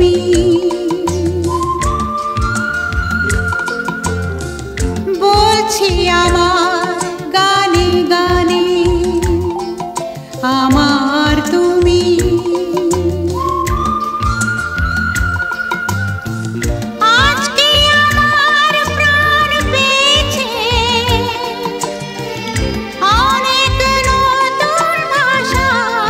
বলছি আমার গানে গানে আমার তুমি। আজকে আমার প্রাণ পেয়েছে অনেক নতুন ভাষা,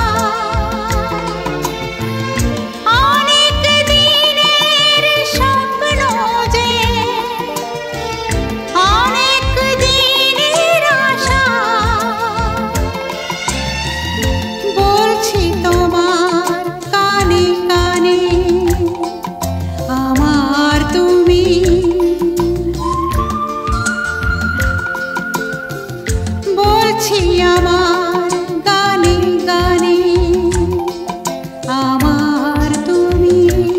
অনেক দিনের স্বপ্ন যে অনেক দিনের আশা। বলছি তোমার কানে কানে আমার তুমি। বলছি আমার গানে গানে আমার তুমি।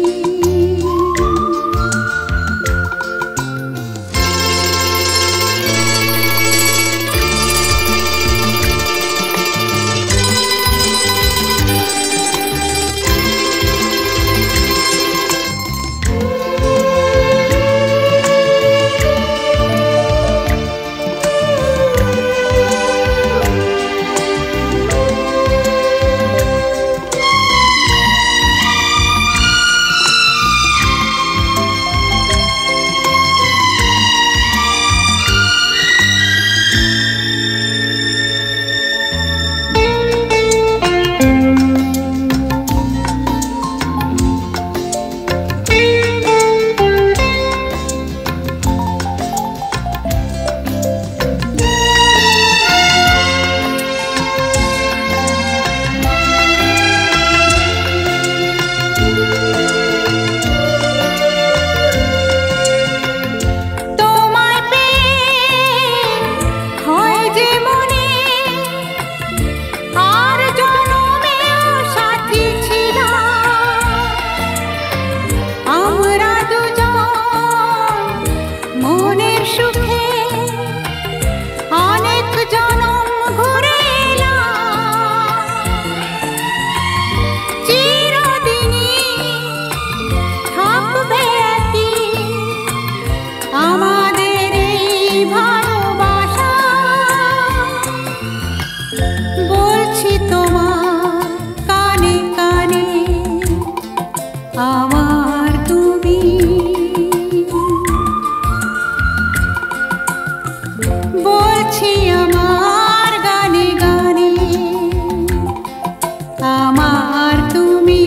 তোমায় পেয়ে হয় যে মনে আর জনমেও সাথী ছিলাম। আমরা দুজন মনের সুখে অনেক জনম ঘুরে এলাম। চিরদিনই থাকবে একই আমাদের এই ভালোবাসা। বলছি তোমার কানে কানে আমার তুমি। বলছি আমার গানে গানে আমার তুমি।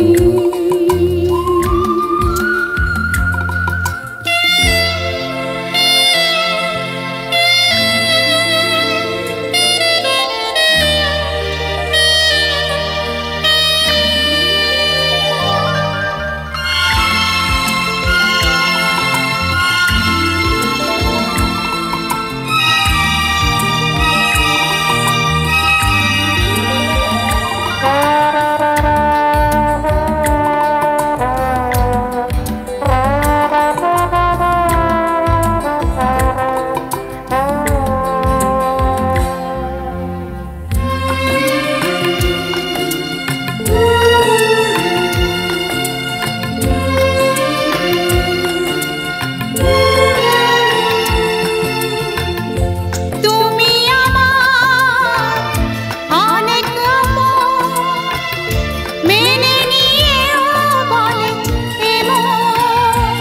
তুমি আমার অনেক আপন, মেনে নিয়েও বলে এমন।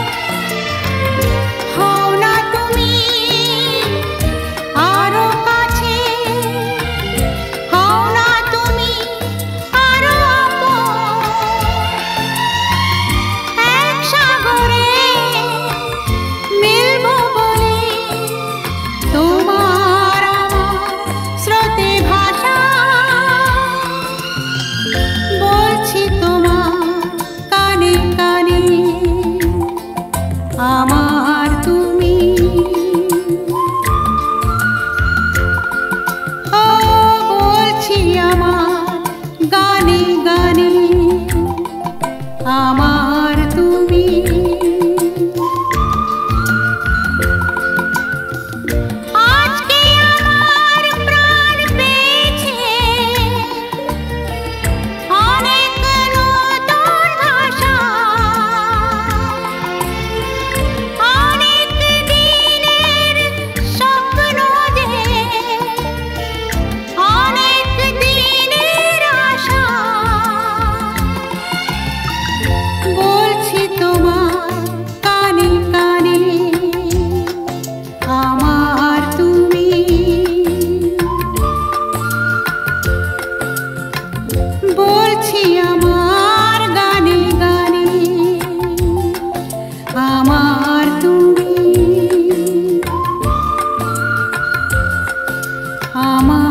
হও না তুমি আরো কাছে, হও না তুমি আরো আপন। এক সাগরে মিলবো বলে তোমার আমার স্রোতে ভাষা। বলছি তোমার কানে কানে আমার তুমি। ও বলছি আমার গানে গানে আমার তুমি। আজকে আমার প্রাণ পেয়েছে অনেক নতুন ভাষা, আমার